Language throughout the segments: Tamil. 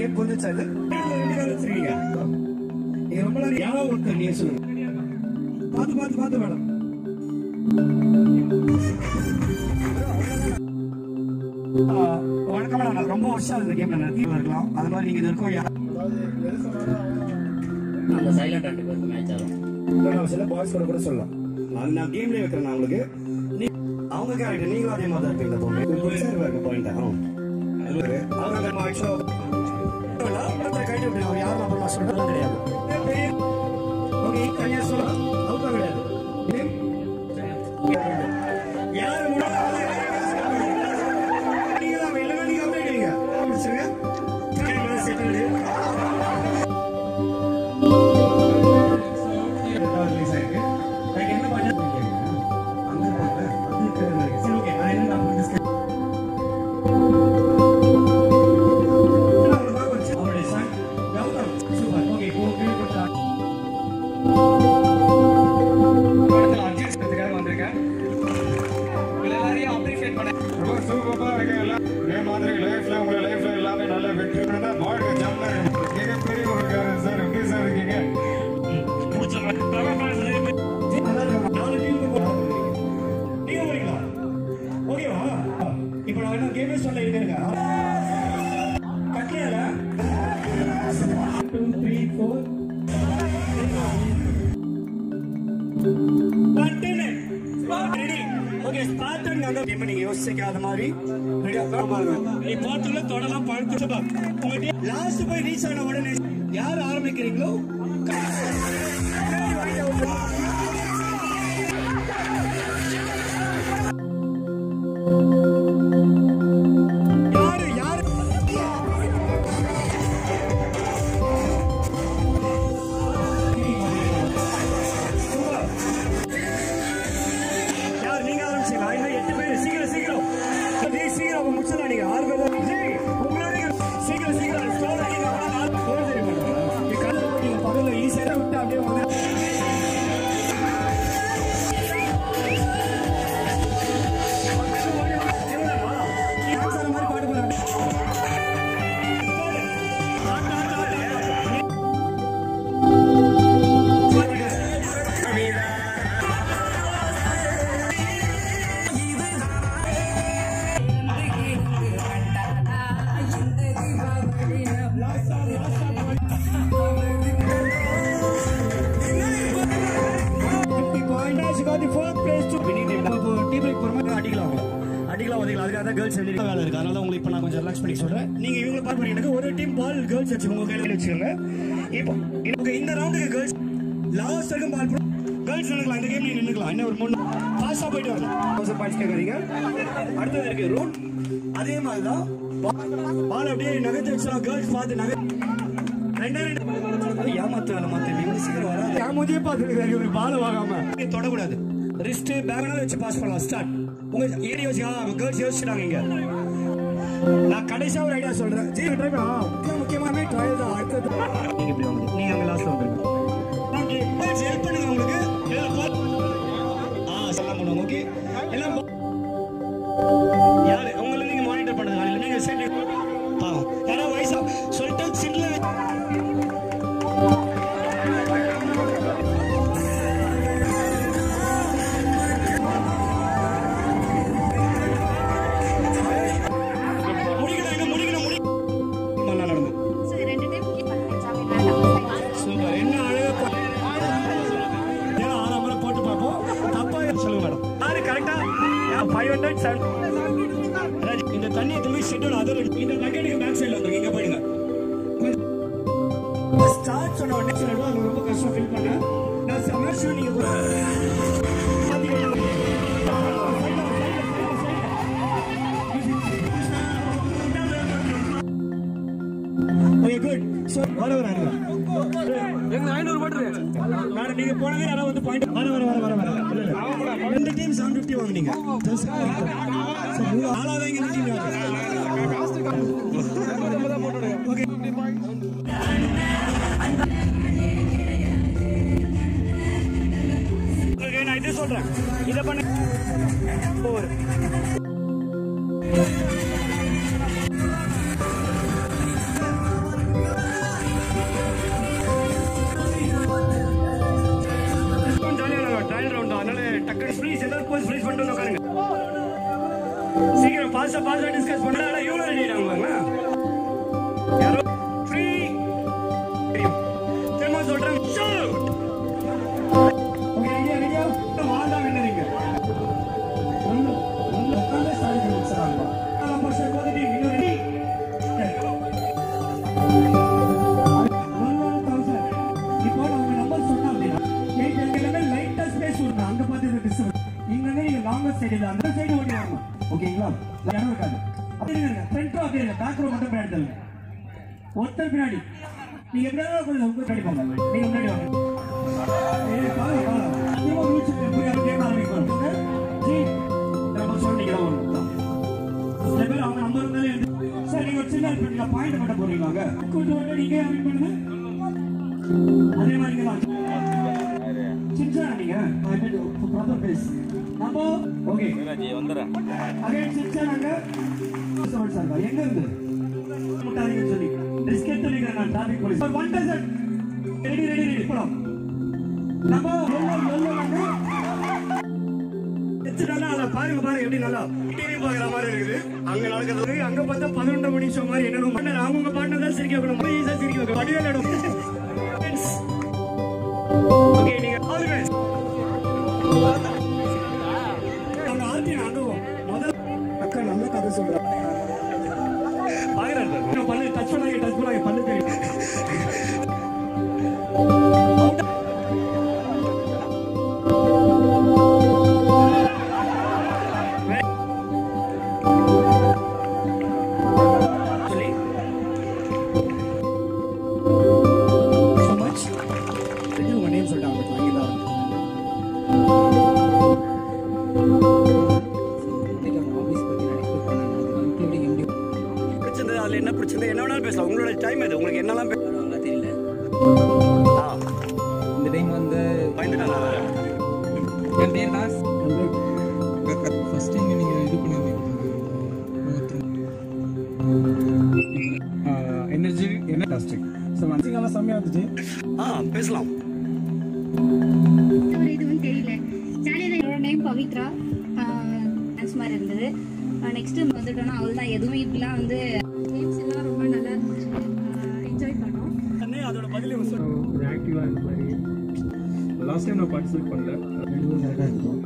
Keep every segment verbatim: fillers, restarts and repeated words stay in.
கேம் கொஞ்சம் சார் ரெண்டு கால் வச்சிருக்கீங்க. நீங்க ரொம்ப நேரம் யாராவது ஒருத்தர் நீங்க சொல்லுங்க. பார்த்து பார்த்து பார்த்து மேடம். வணக்கம் மேடம். ரொம்ப வருஷம் இந்த கேம்ல நடத்திட்டு இருக்கலாம். அது மாதிரி நீங்க இது இருக்கும் அந்த சைலண்ட் ரெண்டு பேருக்கு மேட்ச் ஆகும். நான் சில பாய்ஸ் கூட கூட சொல்லலாம். அது நான் கேம்ல வைக்கிறேன் நான் உங்களுக்கு. அவங்க கேரக்டர் நீங்களும் அதே மாதிரி தான் இருப்பீங்க தோணுது. உங்களுக்கு சரி இருக்கு பாயிண்ட். அவங்க அந்த மாய்ச்சோ கைட்டு விட்டு யாரும் அப்புறமா சொல்றதும் கிடையாது. ஓகே கையா சொல்ல அவுட் கிடையாது. யாரு நீங்க தான் வெளில நீங்க அவுட் ஆயிடுவீங்க. முடிச்சுங்க. Time settled. யோசிக்காத மாதிரி தொடலாம் பழுத்து லாஸ்ட் போய் ரீச் ஆன உடனே யார் ஆரம்பிக்கிறீங்களோ அதே மாதிரிதான் பால் அப்படியே நகர்த்து வச்சா கேர்ள்ஸ் பார்த்து நகர் ஏமாத்து வேலை மாத்த ஏமாதியே பார்த்து பால் வாங்காம தொடக்கூடாது. ரிஸ்ட் பேக்னால வச்சு பாஸ் பண்ணலாம். ஸ்டார்ட் உங்க ஏரியா வச்சு கேர்ள்ஸ் யோசிச்சுட்டாங்க. இங்க நான் கடைசியா ஒரு ஐடியா சொல்றேன். முக்கியமான ட்ரையல் தான். அடுத்தது நீங்க இப்படி வாங்க. நீங்க அங்க லாஸ்ட்ல வந்துருங்க. ஹெல்ப் பண்ணுங்க உங்களுக்கு. ஆ சலாம் பண்ணுங்க. ஓகே எல்லாம் யாரு உங்களை நீங்க மானிட்டர் பண்ணுங்க. நீங்க சென்ட் பாவம் யாரோ வயசா சொல்லிட்டு சிட்ல இந்த தண்ணி எதுவுமே ஷெட்யூல் அதர் இந்த பக்கெட்டுக்கு பேக் சைடுல வந்துருங்க. இங்க போயிடுங்க. ஸ்டார்ட் சொன்ன உடனே சொல்லுவா அது ரொம்ப கஷ்டம் ஃபீல் பண்ண. நான் சமர்ஷன் நீங்க ஓகே குட். சோ வர வர எங்க ஐநூறு போடுங்க. நான் நீங்க போனவே நான் வந்து பாயிண்ட் வர வர வர வர வர இல்ல இல்ல ரெண்டு டீம் seven fifty வாங்குனீங்க. சோ மூணு ஆளாவே இந்த டீம் ஓகே ஓகே நான் இது சொல்றேன். இத பண்ணு ஓவர் போஸ்ட் ஃப்ரீஸ் பண்ணிட்டு உட்காருங்க. சீக்கிரம் பாஸ்டா பாஸ்டா டிஸ்கஸ் பண்ணலாம். இவங்க ரெடி ஆகுவாங்க. யாரோ ஃப்ரீ தெரியுமா சொல்றேன். ஓகே ரெடியா ரெடியா வாடா வின்னரிங்க. ஒன்னு ஒன்னு உட்கார்ந்து ஸ்டார்ட் பண்ணி வச்சறாங்க. நம்ம சார் போதிட்டு இன்னொரு ரெடி இப்போ அவங்க நம்பர் சொன்னா அப்படின்னா எயிட் எல்லாமே லைட்டா ஸ்பேஸ் விடுங்க. அங்க பார்த்து டிஸ்டர்ப் நீங்க நீங்க லாங்கர் சைடு இல்ல அந்த சைடு ஓடி வாங்க. ஓகேங்களா? யாரும் இருக்காது. அப்படியே இருங்க. ஃப்ரண்ட் ரோ அப்படியே இருங்க. பேக் ரோ மட்டும் பின்னாடி தள்ளுங்க. ஒருத்தர் பின்னாடி. நீங்க எப்படியாவது கொஞ்சம் உங்க பின்னாடி போங்க. நீங்க முன்னாடி வாங்க. ஏய் பாரு பாரு. நீங்க ரூல்ஸ் புரிய கேம் ஆரம்பிக்கிறோம். ஜி நம்ம சொல்றீங்களா ஒரு லெவல் அவங்க நம்பர் மேல இருந்து சார் நீங்க சின்ன பின்ன பாயிண்ட் பண்ண போறீங்களாங்க. கூட்டி வந்து நீங்க ஆரம்பி பண்ணுங்க. அதே மாதிரி தான். சின்ன நீங்க ஐ மீன் ப்ராப்பர் பேஸ். நம்ம ஓகே ஜி வந்துறேன். அகைன் சின்ன சொல்லுங்க சார் எங்க இருந்து முட்டாதீங்க சொல்லி ரிஸ்க் எடுத்துறீங்க. நான் traffic police one dozen ready ready ready போலாம். நம்ம எல்லாம் எல்லாம் எத்தனை அத பாருங்க பாருங்க எப்படி நல்லா டிவி பார்க்குற மாதிரி இருக்குது. அங்க நடக்கிறது அங்க பார்த்தா பதினொன்று மணி ஷோ மாதிரி என்ன பண்ண அவங்க பாட்டு தான் சிரிக்க வைக்கணும். ஈஸியா சிரிக்க வைக்கணும். வடிவேல் இடம் ஓகே நீங்க ஆல் தி பெஸ்ட். நம்ம ஆர்டி அனுபவம் முதல்ல அக்கா நல்ல கதை சொல்றாங்க. பாக்குறாங்க நான் பண்ணி டச் பண்ணாங்க டச் பண்ணாங்க பண்ணி தெரியும். உங்களோட டைம் இது உங்களுக்கு என்னலாம் பேசலாம் தெரியல. இந்த டைம் வந்து பயந்துட்டானா என் பேர் தாஸ். ஃபர்ஸ்ட் டைம் நீங்க இது பண்ணுவீங்க எனர்ஜி என்ன டாஸ்டிக் சோ மனசுல சமயம் வந்துச்சு. ஆ பேசலாம். இதுவும் தெரியல. சேனலோட நேம் பவித்ரா. டான்ஸ் மாதிரி இருந்தது. நெக்ஸ்ட் வந்துட்டோம்னா அவ்வளோதான். எதுவும் இப்படிலாம் வந்து கேம்ஸ் எல்லாம் ரொம்ப நல்லா இருந்துச்சு. என்ஜாய் பண்ணோம். அதோட பதிலே ஒரு ஆக்டிவா இருந்த மாதிரி லாஸ்ட் டைம் நான் பார்ட்டிசிபேட் பண்ணல. ரெண்டு கரெக்டாக இருக்கும்.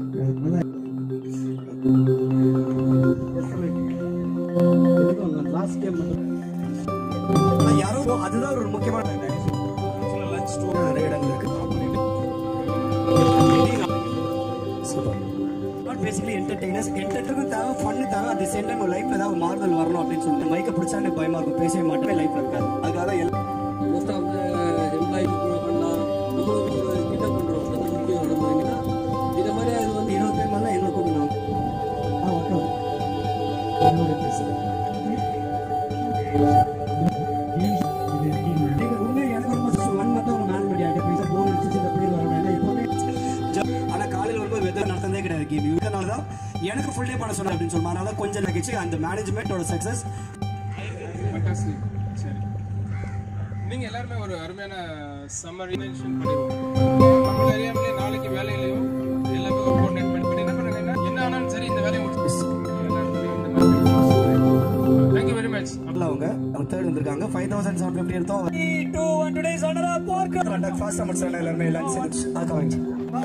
லாஸ்ட் டைம் யாரோ அதுதான் ஒரு முக்கியமான லஞ்ச் டூ நிறைய இடங்கள் இருக்கு. பேசிக்கலி என்டர்டெய்னர்ஸ் என்டர்டெய்னர் தேவை ஃபன்னு தேவை. அட் தி சேம் டைம் லைஃப்ல ஏதாவது மாறுதல் வரணும் அப்படின்னு சொல்லிட்டு மைக்கை பிடிச்சா எனக்கு பயமா இருக்கும். பேசவே மாட்டேன் லைஃப்ல இருக்காது. அதுக்காக தான் எல்லாம் மோஸ்ட் ஆஃப் த எம்ப்ளாயி பண்ணலாம். நம்மளும் கிட்ட பண்ணுறோம். அது முக்கியம். நம்ம என்னன்னா இதை மாதிரி அது வந்து இருபது பேர் மேலே எங்களை கூப்பிடலாம். ஆ ஓகே நீங்கள் உண்மையை எனக்கு ரொம்ப ஒன் மந்த் அவங்க மேன் பண்ணி ஆகிட்டு போன் அடிச்சு எப்படி வரணும். எப்போவுமே ஆனால் காலையில் வரும்போது வெதர் நடந்ததே கிடையாது. கேம் இதனால தான் எனக்கு ஃபுல் டே பண்ண சொன்னேன் அப்படின்னு சொல்லுவாங்க. அதனால தான் கொஞ்சம் லகிச்சு அந்த மேனேஜ்மெண்ட்டோட சக்ஸஸ். சரி நீங்கள் எல்லாருமே ஒரு அருமையான சம்மர் இன்டென்ஷன் பண்ணிடுவோம். நம்ம அறியாமலே நாளைக்கு வேலையிலையும் எல்லாமே ஒரு கோஆர்டினேட் பண்ணி பண்ணி என்ன பண்ணுங்கன்னா என்ன ஆனாலும் சரி இந்த வேலையை முடிச்சு தேங்க்யூ வெரி மச். அவங்க அவங்க தேர்ட் வந்திருக்காங்க. ஃபைவ் தௌசண்ட் செவன் ஃபிஃப்டி எடுத்தோம். டூ ஒன் டுடேஸ் ஆனரா பார்க்க ஃபாஸ்ட் சம்மர் சேனல் எல்லாமே லஞ்ச் ஆகாங்க.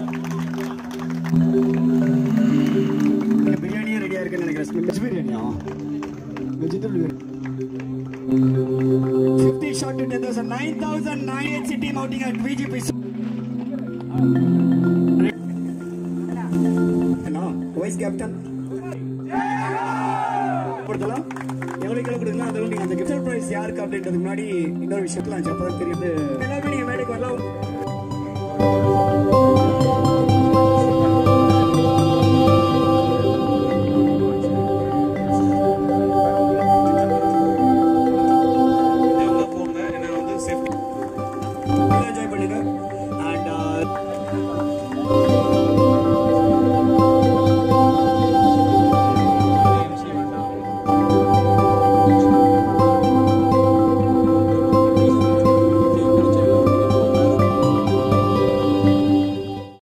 பிரியாணியே ரெடியா இருக்குன்னு நினைக்கிறேன். வெஜ் பிரியாணியா vegetable biryani. fifty shot to ten thousand. nine thousand nine H team outing at V G P. No, vice captain. கொடுத்தலாம். எவ்வளவு கிலோ கொடுக்கலாம். அது நீங்க அந்த கிஃப்ட் பிரைஸ் யாருக்கு அப்படின்றதுக்கு முன்னாடி இன்னொரு விஷயத்துல அப்பதான் தெரியுது. எல்லாமே நீங்க மேடைக்கு வரலாம்.